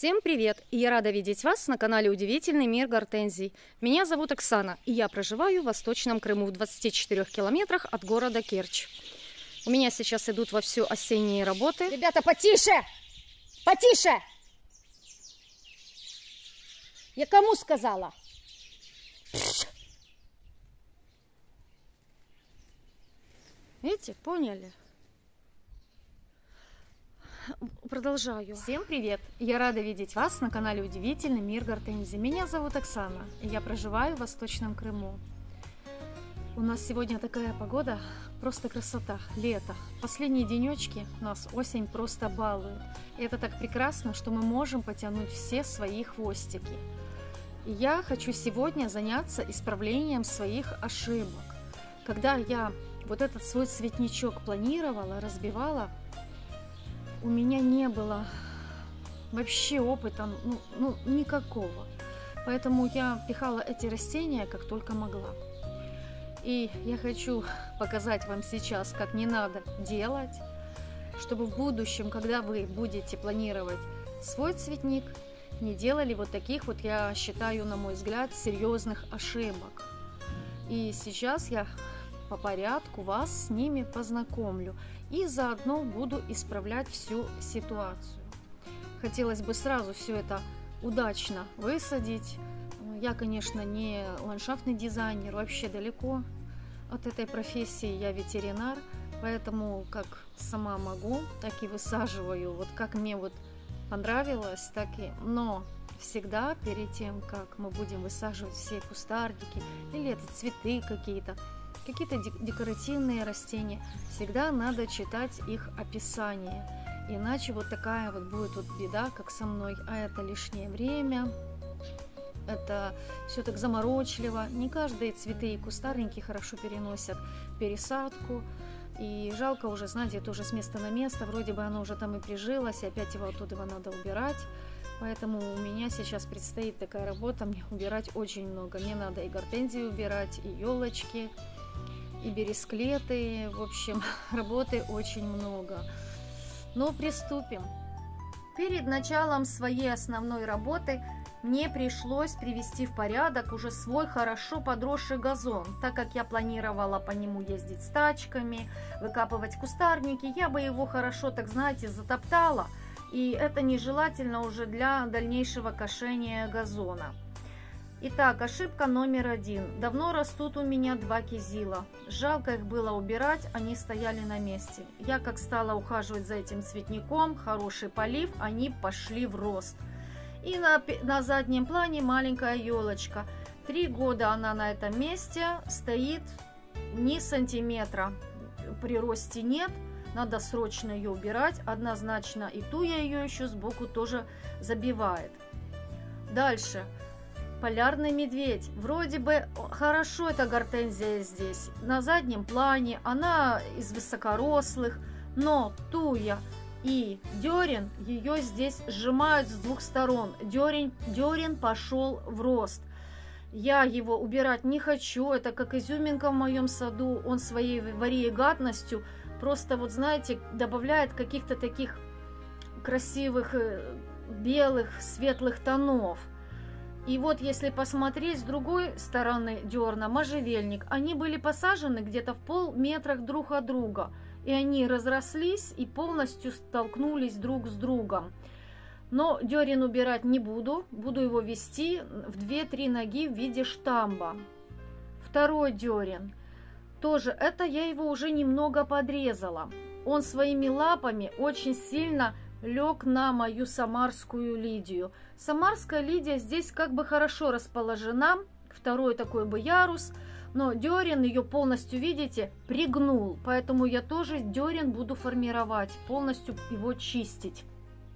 Всем привет! И я рада видеть вас на канале Удивительный мир гортензий. Меня зовут Оксана, и я проживаю в Восточном Крыму в 24 километрах от города Керчь. У меня сейчас идут вовсю осенние работы. Ребята, потише! Потише! Я кому сказала? Видите, поняли? Продолжаю. Всем привет! Я рада видеть вас на канале Удивительный мир гортензий. Меня зовут Оксана, и я проживаю в Восточном Крыму. У нас сегодня такая погода, просто красота, лето. Последние денечки нас осень просто балует. И это так прекрасно, что мы можем потянуть все свои хвостики. И я хочу сегодня заняться исправлением своих ошибок. Когда я вот этот свой цветничок планировала, разбивала, у меня не было вообще опыта, никакого. Поэтому я пихала эти растения как только могла. И я хочу показать вам сейчас, как не надо делать, чтобы в будущем, когда вы будете планировать свой цветник, не делали вот таких вот, я считаю, на мой взгляд, серьезных ошибок. И сейчас я по порядку вас с ними познакомлю и заодно буду исправлять всю ситуацию. Хотелось бы сразу все это удачно высадить. Я, конечно, не ландшафтный дизайнер, вообще далеко от этой профессии, я ветеринар, поэтому как сама могу, так и высаживаю, вот как мне вот понравилось, так и... Но всегда перед тем, как мы будем высаживать все кустарники или это цветы какие-то декоративные растения, всегда надо читать их описание, иначе вот такая вот будет вот беда, как со мной, а это лишнее время, это все так заморочливо, не каждые цветы и кустарники хорошо переносят пересадку, и жалко уже, знаете, это уже с места на место, вроде бы оно уже там и прижилось, и опять его оттуда надо убирать. Поэтому у меня сейчас предстоит такая работа, мне убирать очень много. Мне надо и гортензии убирать, и елочки, и бересклеты. В общем, работы очень много. Но приступим. Перед началом своей основной работы мне пришлось привести в порядок уже свой хорошо подросший газон. Так как я планировала по нему ездить с тачками, выкапывать кустарники, я бы его хорошо, так знаете, затоптала. И это нежелательно уже для дальнейшего кошения газона. Итак, ошибка номер 1. Давно растут у меня 2 кизила. Жалко их было убирать, они стояли на месте. Я как стала ухаживать за этим цветником, хороший полив, они пошли в рост. И на заднем плане маленькая елочка. 3 года она на этом месте стоит, ни сантиметра приросте нет. Надо срочно ее убирать, однозначно. И ту я ее еще сбоку тоже забивает. Дальше. Полярный медведь. Вроде бы хорошо эта гортензия здесь. На заднем плане. Она из высокорослых. Но туя и дерен ее здесь сжимают с 2 сторон. Дерен пошел в рост. Я его убирать не хочу. Это как изюминка в моем саду. Он своей вариегатностью просто, вот знаете, добавляет каких-то таких красивых белых, светлых тонов. И вот если посмотреть с другой стороны дерна, можжевельник, они были посажены где-то в полметра друг от друга. И они разрослись и полностью столкнулись друг с другом. Но дерен убирать не буду. Буду его вести в 2-3 ноги в виде штамба. Второй дерен. Тоже это я его уже немного подрезала. Он своими лапами очень сильно лег на мою самарскую лидию. Самарская лидия здесь как бы хорошо расположена. Второй такой бы ярус. Но дерен ее полностью, видите, пригнул. Поэтому я тоже дерен буду формировать. Полностью его чистить.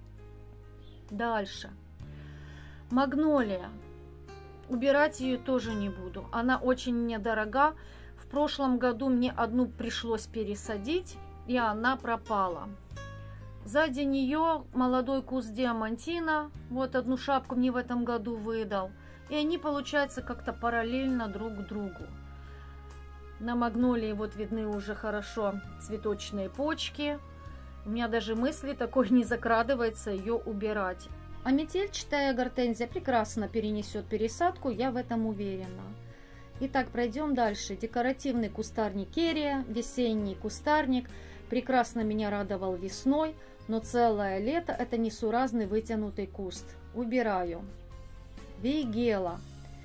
Дальше. Магнолия. Убирать ее тоже не буду. Она очень мне дорога. В прошлом году мне одну пришлось пересадить, и она пропала. Сзади нее молодой куст диамантина. Вот одну шапку мне в этом году выдал. И они, получается, как-то параллельно друг к другу. На магнолии вот видны уже хорошо цветочные почки. У меня даже мысли такой не закрадывается ее убирать. А метельчатая гортензия прекрасно перенесет пересадку, я в этом уверена. Итак, пройдем дальше. Декоративный кустарник керия, весенний кустарник. Прекрасно меня радовал весной, но целое лето это несуразный вытянутый куст. Убираю. Вейгела.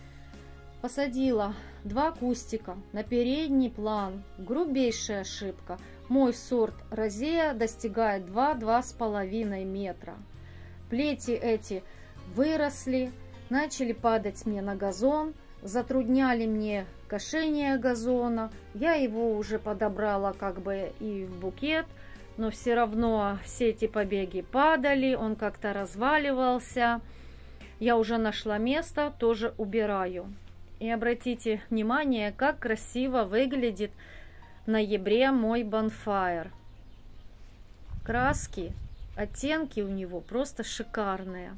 Посадила 2 кустика на передний план. Грубейшая ошибка. Мой сорт розея достигает 2–2,5 метра. Плети эти выросли, начали падать мне на газон, затрудняли мне кошение газона. Я его уже подобрала как бы и в букет, но все равно все эти побеги падали, он как-то разваливался. Я уже нашла место, тоже убираю. И обратите внимание, как красиво выглядит в ноябре мой Bonfire. Краски, оттенки у него просто шикарные.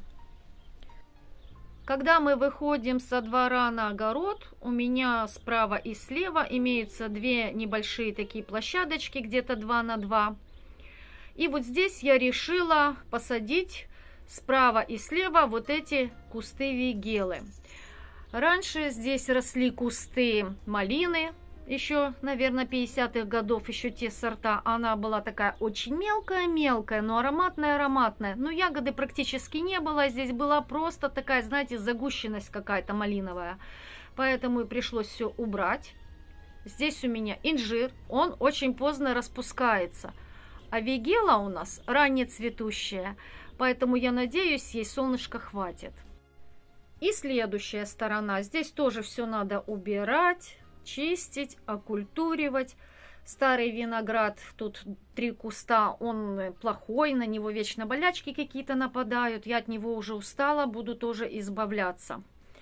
Когда мы выходим со двора на огород, у меня справа и слева имеются 2 небольшие такие площадочки, где-то 2 на 2. И вот здесь я решила посадить справа и слева вот эти кусты вейгелы. Раньше здесь росли кусты малины, еще, наверное, 50-х годов, еще те сорта. Она была такая очень мелкая-мелкая, но ароматная-ароматная. Но ягоды практически не было, здесь была просто такая, знаете, загущенность какая-то малиновая. Поэтому и пришлось все убрать. Здесь у меня инжир, он очень поздно распускается. А вейгела у нас раннецветущая, поэтому я надеюсь, ей солнышка хватит. И следующая сторона. Здесь тоже все надо убирать, чистить, окультуривать. Старый виноград, тут 3 куста, он плохой, на него вечно болячки какие-то нападают. Я от него уже устала, буду тоже избавляться.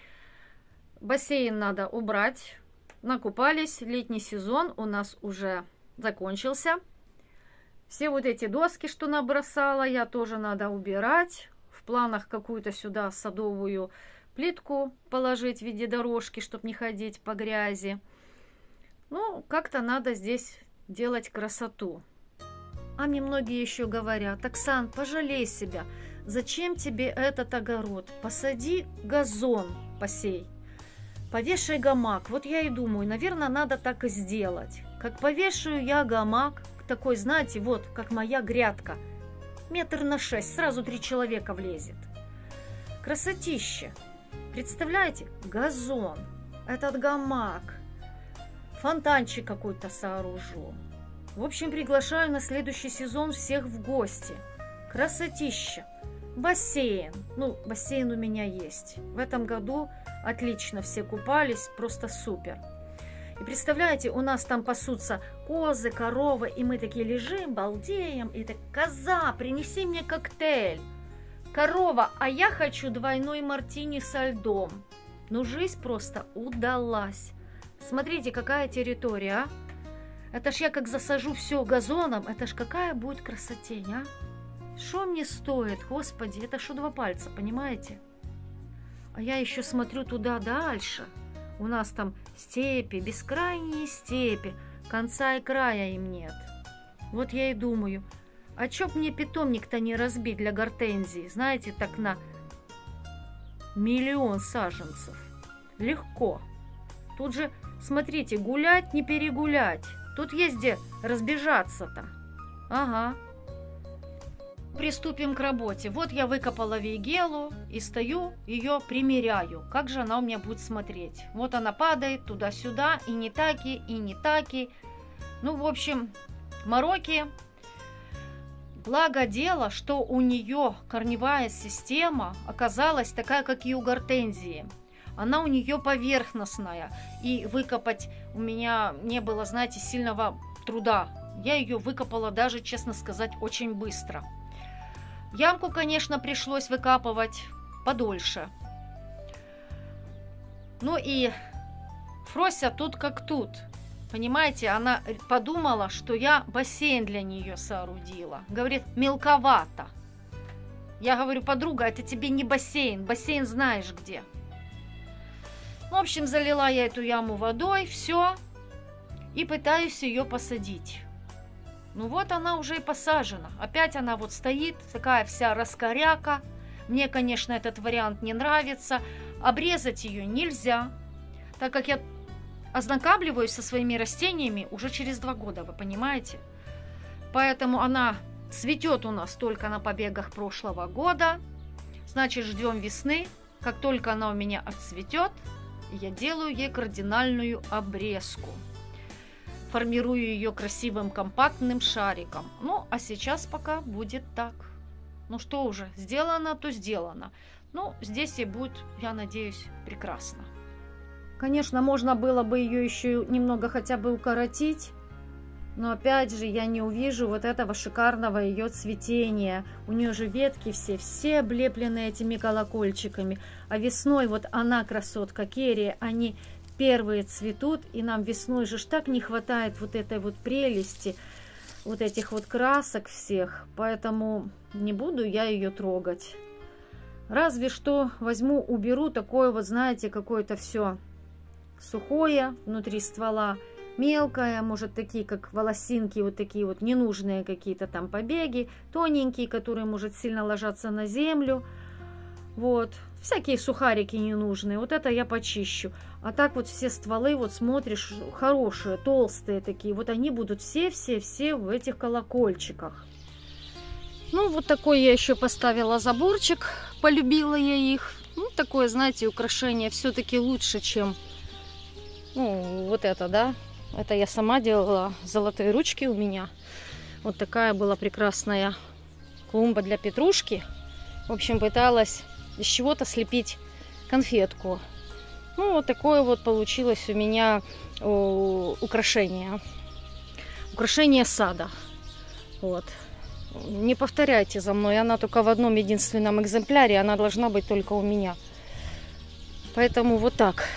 Бассейн надо убрать. Накупались, летний сезон у нас уже закончился. Все вот эти доски, что набросала, я тоже надо убирать. В планах какую-то сюда садовую плитку положить в виде дорожки, чтобы не ходить по грязи. Ну, как-то надо здесь делать красоту. А мне многие еще говорят: Оксан, пожалей себя, зачем тебе этот огород? Посади газон, посей, повешай гамак. Вот я и думаю, наверное, надо так и сделать. Как повешаю я гамак, такой, знаете, вот, как моя грядка, 6 метров, сразу 3 человека влезет. Красотища. Представляете, газон, этот гамак, фонтанчик какой-то сооружу. В общем, приглашаю на следующий сезон всех в гости. Красотища. Бассейн. Ну, бассейн у меня есть. В этом году отлично все купались, просто супер. И представляете, у нас там пасутся козы, коровы, и мы такие лежим, балдеем, и так: коза, принеси мне коктейль. Корова, а я хочу двойной мартини со льдом. Ну, жизнь просто удалась. Смотрите, какая территория, а? Это ж я как засажу все газоном, это ж какая будет красотень, а? Что мне стоит, господи, это что 2 пальца, понимаете? А я еще смотрю туда дальше. У нас там степи, бескрайние степи, конца и края им нет. Вот я и думаю, а чё б мне питомник-то не разбить для гортензии, знаете, так на 1 миллион саженцев. Легко. Тут же, смотрите, гулять не перегулять. Тут есть где разбежаться-то. Ага. Приступим к работе. Вот я выкопала вейгелу и стою, ее примеряю. Как же она у меня будет смотреть. Вот она падает туда-сюда, и не таки, и не таки. Ну, в общем, мороки. Благо дело, что у нее корневая система оказалась такая, как и у гортензии. Она у нее поверхностная. И выкопать у меня не было, знаете, сильного труда. Я ее выкопала даже, честно сказать, очень быстро. Ямку, конечно, пришлось выкапывать подольше. Ну и Фрося тут как тут. Понимаете, она подумала, что я бассейн для нее соорудила. Говорит, мелковато. Я говорю, подруга, это тебе не бассейн. Бассейн знаешь где. В общем, залила я эту яму водой, все. И пытаюсь ее посадить. Ну вот она уже и посажена. Опять она вот стоит, такая вся раскоряка. Мне, конечно, этот вариант не нравится. Обрезать ее нельзя, так как я ознакомливаюсь со своими растениями уже через 2 года, вы понимаете? Поэтому она цветет у нас только на побегах прошлого года. Значит, ждем весны. Как только она у меня отцветет, я делаю ей кардинальную обрезку. Формирую ее красивым компактным шариком. Ну, а сейчас пока будет так. Ну что уже, сделано, то сделано. Ну, здесь ей будет, я надеюсь, прекрасно. Конечно, можно было бы ее еще немного хотя бы укоротить. Но опять же, я не увижу вот этого шикарного ее цветения. У нее же ветки все облеплены этими колокольчиками. А весной вот она, красотка Керия, они первые цветут. И нам весной же так не хватает вот этой вот прелести, вот этих вот красок всех. Поэтому не буду я ее трогать. Разве что возьму, уберу такое вот, знаете, какое-то все сухое внутри ствола. Мелкая, может, такие, как волосинки, вот такие вот ненужные какие-то там побеги, тоненькие, которые, может, сильно ложатся на землю. Вот, всякие сухарики ненужные, вот это я почищу. А так вот все стволы, вот смотришь, хорошие, толстые такие, вот они будут все в этих колокольчиках. Ну, вот такой я еще поставила заборчик, полюбила я их. Ну, такое, знаете, украшение все-таки лучше, чем, ну, вот это, да. Это я сама делала, золотые ручки у меня. Вот такая была прекрасная клумба для петрушки. В общем, пыталась из чего-то слепить конфетку. Ну, вот такое вот получилось у меня украшение. Украшение сада. Вот. Не повторяйте за мной, она только в одном единственном экземпляре, она должна быть только у меня. Поэтому вот так.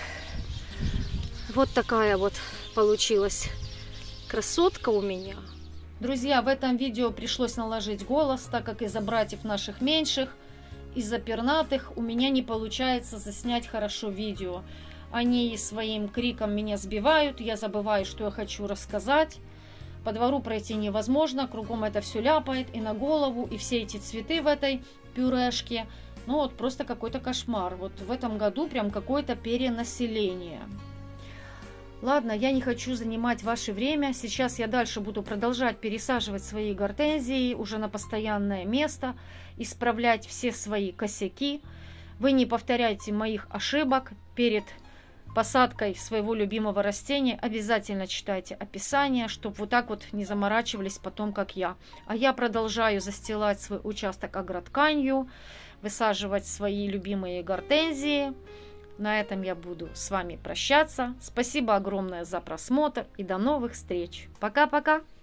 Вот такая вот получилась красотка у меня. Друзья, в этом видео пришлось наложить голос, так как из-за братьев наших меньших, из-за пернатых у меня не получается заснять хорошо видео. Они своим криком меня сбивают, я забываю, что я хочу рассказать. По двору пройти невозможно, кругом это все ляпает и на голову, и все эти цветы в этой пюрешке. Ну вот просто какой-то кошмар. Вот в этом году прям какое-то перенаселение. Ладно, я не хочу занимать ваше время. Сейчас я дальше буду продолжать пересаживать свои гортензии уже на постоянное место, исправлять все свои косяки. Вы не повторяйте моих ошибок перед посадкой своего любимого растения. Обязательно читайте описание, чтобы вот так вот не заморачивались потом, как я. А я продолжаю застилать свой участок агротканью, высаживать свои любимые гортензии. На этом я буду с вами прощаться. Спасибо огромное за просмотр и до новых встреч. Пока-пока!